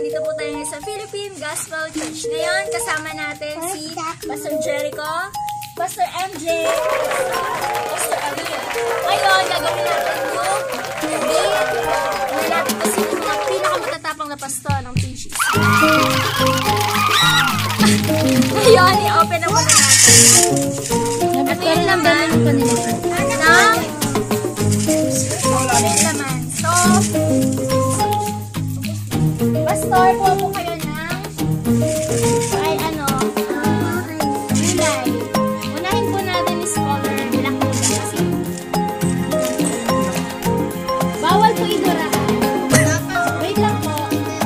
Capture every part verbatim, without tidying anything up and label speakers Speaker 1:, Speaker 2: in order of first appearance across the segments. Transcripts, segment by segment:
Speaker 1: Nandito po tayo sa Philippine Gospel Church. Ngayon, kasama natin si Pastor Jericho, Pastor M J, Pastor Aliyah. Ngayon, gagawin natin yung beat. Gagawin natin ito si mga pinakamatatapang na pastor ng P G C. Ngayon, i-open na muna natin. Ito yung laman ng yung laman. So, Pastor, kuha po kayo ng ay ano, uh, gulay. Unahin po natin is color black na kasi. Bawal po idurahan. Wait lang po.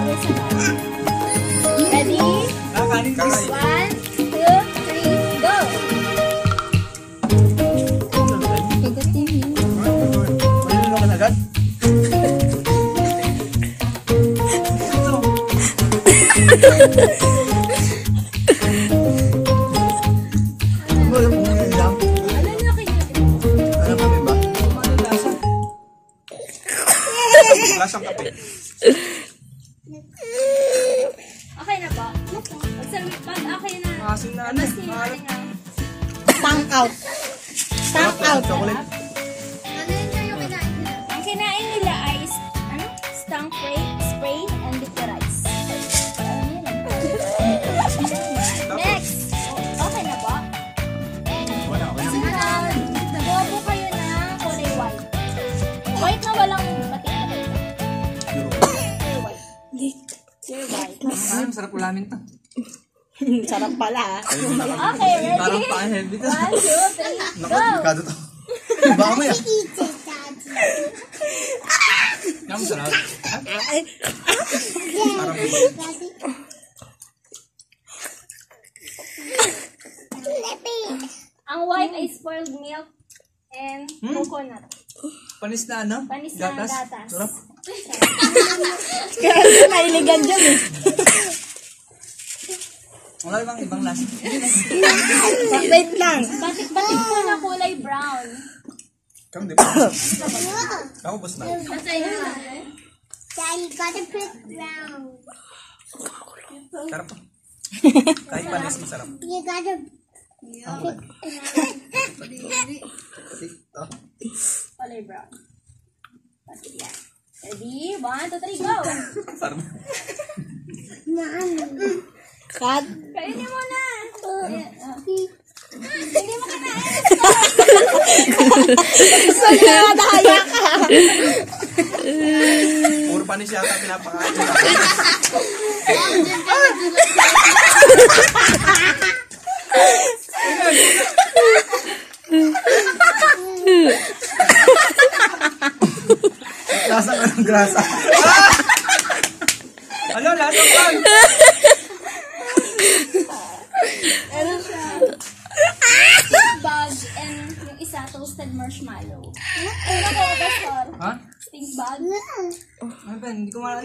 Speaker 1: Ready? One, two, three, go!
Speaker 2: Agad? Lasang kape.
Speaker 1: Okay na po. Pag okay na.
Speaker 2: Asin na ano?
Speaker 3: Tank out. Tank out.
Speaker 2: Chocolate.
Speaker 1: Ang kinain nila ay ano? Stung spray, spray and liquorize. Next. Okay na po.
Speaker 2: Wala, wala.
Speaker 1: Sunod. Gawa po kayo ng kulay white. White na walang batik na batik. Pure white. Pure white.
Speaker 2: Ay, masarap ulamin to.
Speaker 3: Sarap pala.
Speaker 1: Okay, ready?
Speaker 2: Parang pa-head dito.
Speaker 1: One, two, three,
Speaker 2: Naku,
Speaker 1: go!
Speaker 2: delikado to. Baka mo yan. Yan, masarap. Parang
Speaker 1: Ang white ay spoiled milk and
Speaker 2: Hmm?
Speaker 1: coconut.
Speaker 2: panis na ano?
Speaker 1: Panis na
Speaker 2: Gatas.
Speaker 1: gatas.
Speaker 2: Sarap.
Speaker 3: Kaya mailigan dyan eh.
Speaker 2: Wala bang ibang lasa?
Speaker 3: Wait lang.
Speaker 1: Batik-batik po na kulay brown.
Speaker 2: Kam, di ba? Ako, bus na.
Speaker 1: Masaya na.
Speaker 4: Daddy, gotta put brown.
Speaker 2: Sarap pa. Kahit panis, masarap.
Speaker 4: You gotta.
Speaker 2: Oh.
Speaker 1: Kulay brown. Batik yan. Ready? One, two, three, go!
Speaker 2: Sarap.
Speaker 3: Cut.
Speaker 1: Kainin mo na! Hindi mo kinain!
Speaker 3: Saan na nakaya ka?
Speaker 2: Puro panis yata pinapakain. Lasa ka ng grasa. Ano? Lasa ka?
Speaker 1: Ano siya? Stick bug and yung isa toasted marshmallow. Ano ko, Pastor?
Speaker 2: Ha?
Speaker 1: Stink bug?
Speaker 2: Ano ba? Hindi ko malala.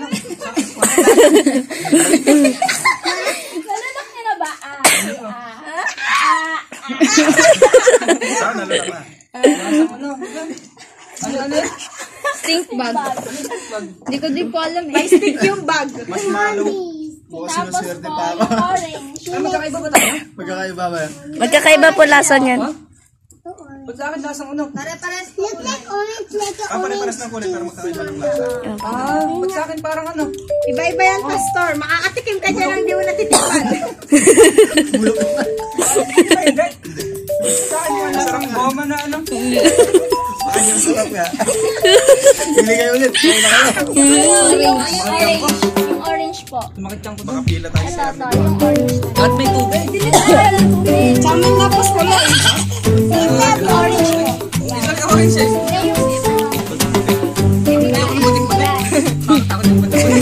Speaker 1: Nalulok niyo na ba? Ah, ah, ah, ah.
Speaker 2: Saan? Nalala na. Lasa ko na. Ano? Ano?
Speaker 3: Stink bag. Hindi ko din po alam eh. May stick yung bag.
Speaker 2: Mas malo. Bukas
Speaker 1: Tapos
Speaker 2: sinuswerte
Speaker 1: po,
Speaker 2: pa ako.
Speaker 1: yung orange.
Speaker 2: Ay, magkakaiba ba tayo? Magkakaiba ba yan?
Speaker 3: Magkakaiba po lasa niyan.
Speaker 2: Ha? Ba't sa akin lasang ano?
Speaker 4: Pare-pares. Look like orange, like an
Speaker 2: Ah, pare-pares ng kulay pero magkakaiba ng lasa. Ah, ba't sa akin parang ano?
Speaker 3: Iba-iba yan, Pastor. Makakatikim ka dyan lang di mo natitikman.
Speaker 2: Bulok na. Hindi. Sa akin yung lasang goma na ano? Sa akin yung sarap nga. Pili kayo ulit. Pili na kayo.
Speaker 1: Yung orange. Yung orange po.
Speaker 2: Tumakit kang baka pila tayo
Speaker 1: Ito,
Speaker 2: sa
Speaker 1: ito, yung orange na.
Speaker 2: At may tubig.
Speaker 3: Sa amin na, Pastor.
Speaker 1: Yung orange po.
Speaker 2: Isang ka orange eh.
Speaker 1: Yan yung
Speaker 2: Hindi ako putik-putik. Bakit ako yung putik-putik?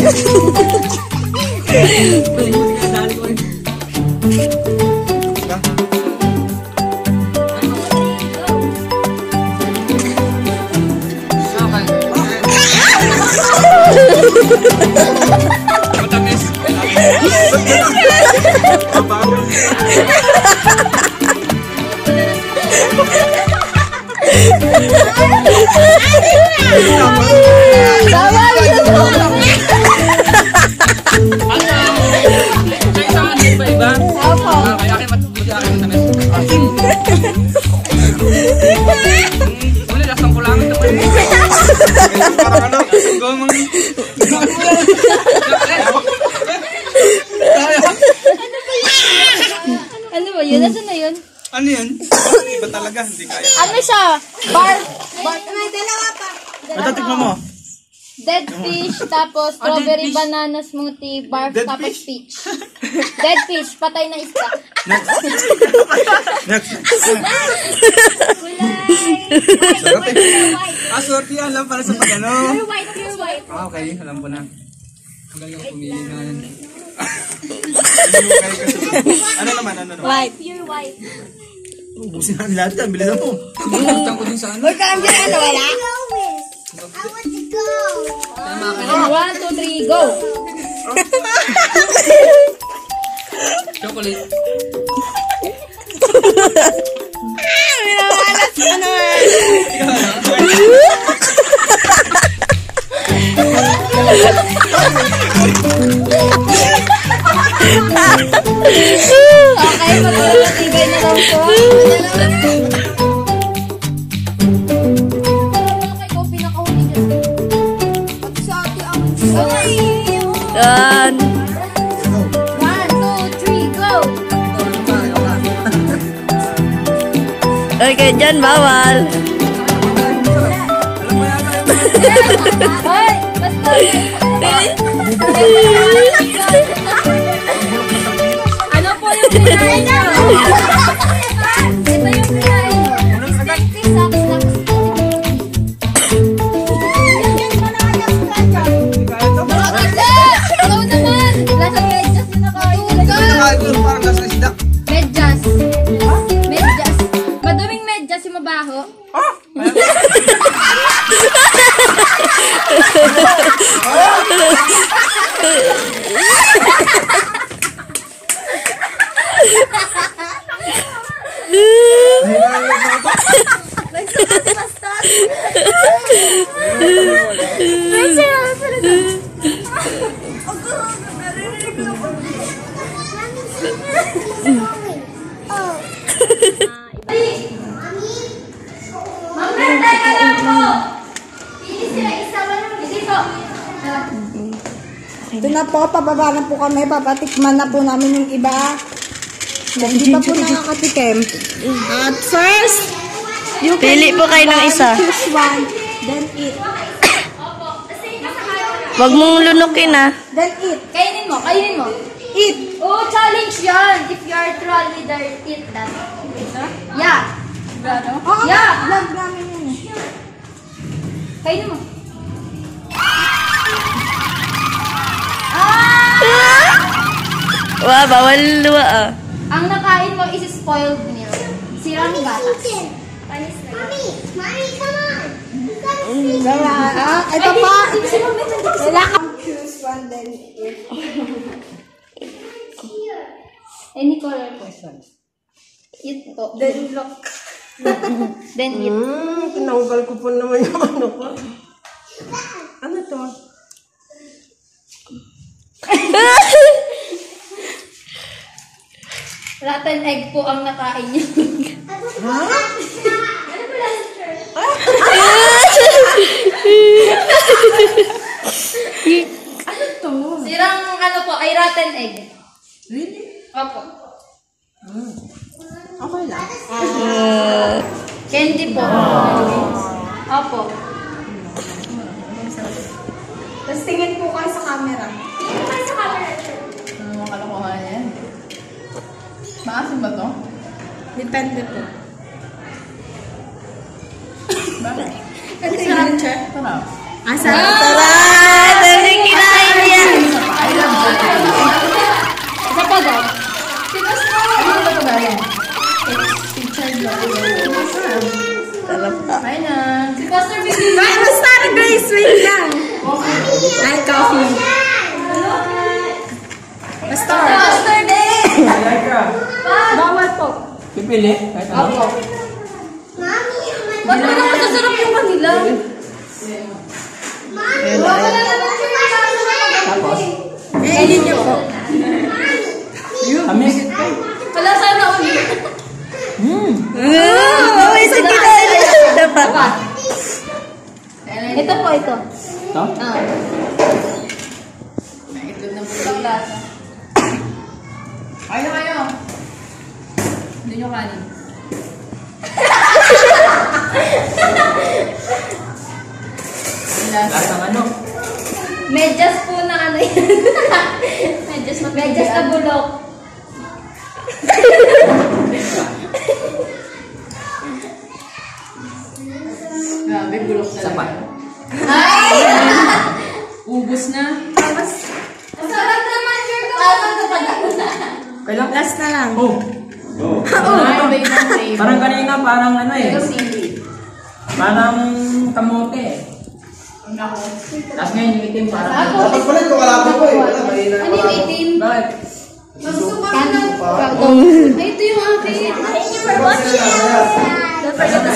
Speaker 2: Putik-putik na dali ko eh. Diba? Matamis. Mabaho.
Speaker 3: Tama, Yun, nasa na yun?
Speaker 2: Ano yun? Iba talaga, hindi kaya.
Speaker 3: Ano siya? Bar, bar, may dalawa pa.
Speaker 2: Ito, tignan mo.
Speaker 3: Dead fish, tapos
Speaker 2: Ah, dead
Speaker 3: strawberry
Speaker 2: fish.
Speaker 3: banana smoothie, barf,
Speaker 2: Dead
Speaker 3: tapos
Speaker 2: fish?
Speaker 3: peach. Dead fish, patay na isda.
Speaker 2: Next. Next.
Speaker 1: Kulay.
Speaker 2: Sarap eh.
Speaker 1: White.
Speaker 2: Ah, swerte yan lang para sa pag-ano.
Speaker 1: Pure white, pure white.
Speaker 2: Ah, okay. Alam ko na. Ang galing ang pumili na yan. Ano mo kayo kasunod? Ano naman, ano naman?
Speaker 1: White, pure white.
Speaker 2: Ubusin natin lahat yan. Bilisan mo. Buktan ko din sa ano.
Speaker 4: I want to go.
Speaker 3: One, two, three, go!
Speaker 2: Chocolate.
Speaker 3: Minawalas ka naman! Okay, magpapatibay na lang po. Yan. One, two, three, go! Okay, dyan bawal. Hoy! Basta! Ano po yung kinain nyo? Ito yung kinain nyo. Sexy socks na ikaw naman! Lasa medyas yung nakain nila.
Speaker 2: Parang nasa isda.
Speaker 3: Medyas. Medyas. Maduming medyas yung mabaho. Mamantay ka lang po! Hindi sila isama nung dito.
Speaker 5: Ito na po, pababa na po kami, papatikman na po namin yung iba. Hindi pa po nakakatikim. At first, you
Speaker 3: Pili po kayo ng isa.
Speaker 5: choose one, then eat.
Speaker 3: Huwag mong lunukin ah.
Speaker 5: Then eat.
Speaker 3: Kainin mo, kainin mo.
Speaker 5: Eat.
Speaker 3: Oh, challenge yan. If you are truly there, eat that. Yeah.
Speaker 5: Oo,
Speaker 3: Yeah.
Speaker 5: vlog namin yun.
Speaker 3: Kainin mo. Ah!
Speaker 6: Wow, bawal luwa ah.
Speaker 3: Ang nakain mo is spoiled milk. Sirang gatas.
Speaker 4: Mommy, mommy, come on. You gotta see.
Speaker 5: Diba? Ah, ito
Speaker 3: Ay,
Speaker 5: pa.
Speaker 3: di- di- si Mami nandito.
Speaker 5: Kailangan choose one, then eat.
Speaker 3: Any color po. Eat po. Then look. Then eat.
Speaker 5: Hmm, tinanggal ko po naman yung ano ko. Ano to?
Speaker 3: Rotten egg po ang nakain niyo.
Speaker 5: Ano to?
Speaker 3: Sirang ano po, ay rotten egg.
Speaker 5: Really?
Speaker 3: Opo.
Speaker 5: Okay lang.
Speaker 3: Candy po. Opo.
Speaker 5: Tapos tingin po kayo sa camera.
Speaker 6: Ano mga kalokohan yan? Maasim ba to?
Speaker 5: Depende po.
Speaker 6: Bakit?
Speaker 5: Kasi sarap, Che.
Speaker 6: Sarap.
Speaker 5: Ah, sarap.
Speaker 6: Sarap! Daming kinain yan!
Speaker 3: Isa pa daw.
Speaker 6: Ano ba ito galing? Picture lang. Sarap ka. Ay na.
Speaker 3: Si Pastor Biggie.
Speaker 5: Ay, basta na Grace, wait lang. Ay, coffee. Basta.
Speaker 3: Pastor Day!
Speaker 5: Bawal po.
Speaker 2: Pipili? Kahit ano?
Speaker 3: Opo.
Speaker 4: Mommy, I'm
Speaker 3: Ba't mo naman sasarap yung kanila? Wala naman
Speaker 2: Tapos?
Speaker 5: Eh, hindi niyo po.
Speaker 2: Amis?
Speaker 3: Wala sana ulit.
Speaker 6: Oh, isa kinain na. Dapat.
Speaker 3: Ito po, ito.
Speaker 2: Ito?
Speaker 3: Ah.
Speaker 6: Itlog ng pulang lasa. Kayo kayo. Hindi nyo kanin.
Speaker 2: Lasang ano?
Speaker 1: Medyas po na ano yan.
Speaker 6: Medyas na
Speaker 1: Medyas na bulok.
Speaker 6: Grabe, bulok na
Speaker 2: Sapat.
Speaker 6: Ay! Ubus na.
Speaker 1: Tapos, masarap naman, sure ko. Tama na pala na.
Speaker 2: Kailang?
Speaker 5: Last na lang.
Speaker 2: Oh.
Speaker 6: Ay, may ibang flavor.
Speaker 2: Parang kanina, parang ano eh.
Speaker 6: Ito sili.
Speaker 2: Parang kamote eh.
Speaker 6: Ako.
Speaker 2: Tapos ngayon yung itim parang...
Speaker 6: Ako.
Speaker 7: Dapat pala ito, kalabo ko eh. Wala, mahina
Speaker 6: Ano yung itim?
Speaker 2: Bakit?
Speaker 6: Gusto ko na. Ay, ito yung akin.
Speaker 1: Thank you for watching. Don't forget to